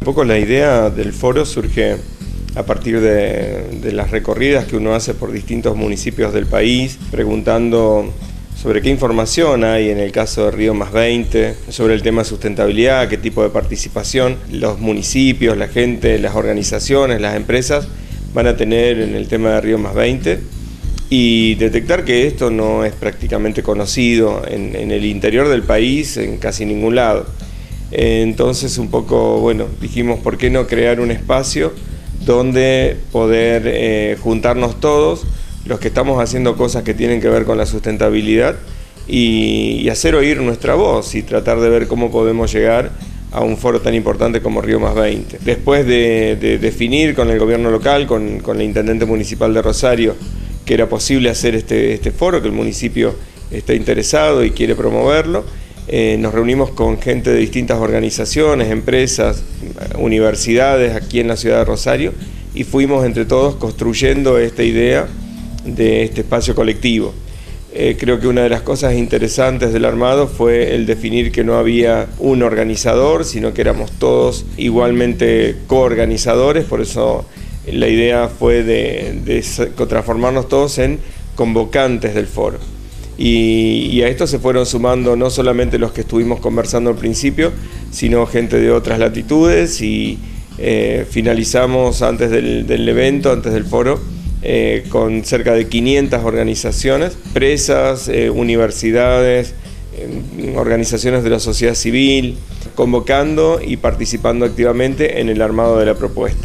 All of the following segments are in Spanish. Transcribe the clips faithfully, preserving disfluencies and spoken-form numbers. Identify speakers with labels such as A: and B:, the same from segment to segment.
A: poco la idea del foro surge a partir de, de las recorridas que uno hace por distintos municipios del país, preguntando sobre qué información hay en el caso de Río más veinte, sobre el tema de sustentabilidad, qué tipo de participación los municipios, la gente, las organizaciones, las empresas van a tener en el tema de Río más veinte, y detectar que esto no es prácticamente conocido en, en el interior del país, en casi ningún lado. Entonces un poco, bueno, dijimos por qué no crear un espacio donde poder eh, juntarnos todos los que estamos haciendo cosas que tienen que ver con la sustentabilidad y, y hacer oír nuestra voz y tratar de ver cómo podemos llegar a un foro tan importante como Río más veinte. Después de, de definir con el gobierno local, con, con el intendente municipal de Rosario, que era posible hacer este, este foro, que el municipio está interesado y quiere promoverlo, Eh, nos reunimos con gente de distintas organizaciones, empresas, universidades aquí en la ciudad de Rosario y fuimos entre todos construyendo esta idea de este espacio colectivo. Eh, creo que una de las cosas interesantes del armado fue el definir que no había un organizador, sino que éramos todos igualmente coorganizadores, por eso la idea fue de, de transformarnos todos en convocantes del foro. Y, y a esto se fueron sumando no solamente los que estuvimos conversando al principio, sino gente de otras latitudes y eh, finalizamos antes del, del evento, antes del foro, eh, con cerca de quinientas organizaciones, empresas, eh, universidades, eh, organizaciones de la sociedad civil, convocando y participando activamente en el armado de la propuesta.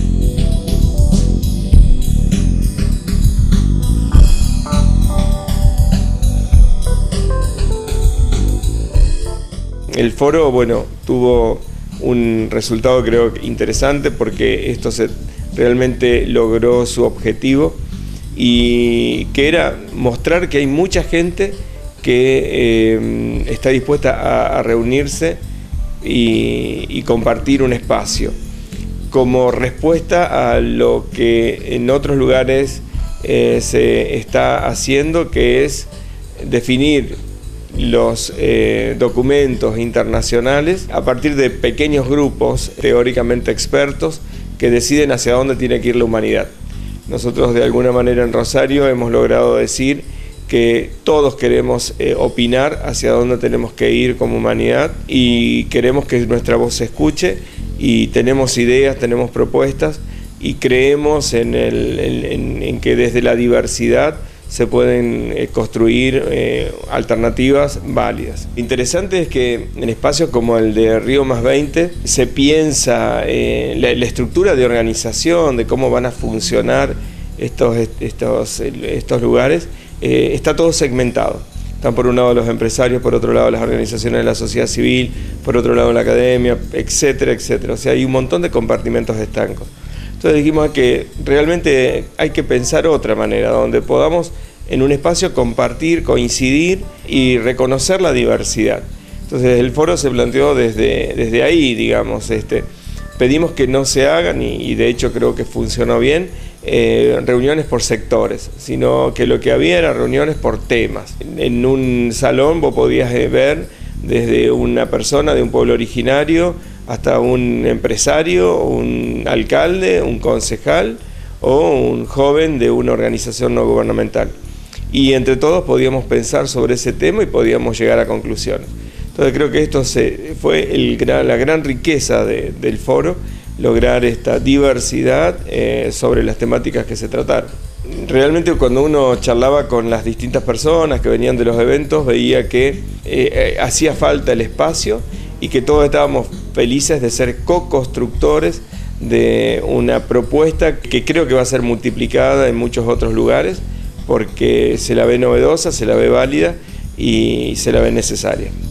A: El foro, bueno, tuvo un resultado creo interesante porque esto se realmente logró su objetivo y que era mostrar que hay mucha gente que eh, está dispuesta a, a reunirse y, y compartir un espacio como respuesta a lo que en otros lugares eh, se está haciendo, que es definir los eh, documentos internacionales a partir de pequeños grupos teóricamente expertos que deciden hacia dónde tiene que ir la humanidad. Nosotros de alguna manera en Rosario hemos logrado decir que todos queremos eh, opinar hacia dónde tenemos que ir como humanidad y queremos que nuestra voz se escuche y tenemos ideas, tenemos propuestas y creemos en, el, en, en que desde la diversidad se pueden eh, construir eh, alternativas válidas. Interesante es que en espacios como el de Río más veinte se piensa eh, la, la estructura de organización, de cómo van a funcionar estos, estos, estos lugares, eh, está todo segmentado. Están por un lado los empresarios, por otro lado las organizaciones de la sociedad civil, por otro lado la academia, etcétera, etcétera. O sea, hay un montón de compartimentos estancos. Entonces dijimos que realmente hay que pensar otra manera, donde podamos en un espacio compartir, coincidir y reconocer la diversidad. Entonces el foro se planteó desde, desde ahí, digamos, este, pedimos que no se hagan, y, y de hecho creo que funcionó bien, eh, reuniones por sectores, sino que lo que había era reuniones por temas. En un salón vos podías ver desde una persona de un pueblo originario hasta un empresario, un alcalde, un concejal o un joven de una organización no gubernamental. Y entre todos podíamos pensar sobre ese tema y podíamos llegar a conclusiones. Entonces creo que esto se, fue el, la gran riqueza de, del foro, lograr esta diversidad eh, sobre las temáticas que se trataron. Realmente cuando uno charlaba con las distintas personas que venían de los eventos, veía que eh, eh, hacía falta el espacio y que todos estábamos felices de ser co-constructores de una propuesta que creo que va a ser multiplicada en muchos otros lugares porque se la ve novedosa, se la ve válida y se la ve necesaria.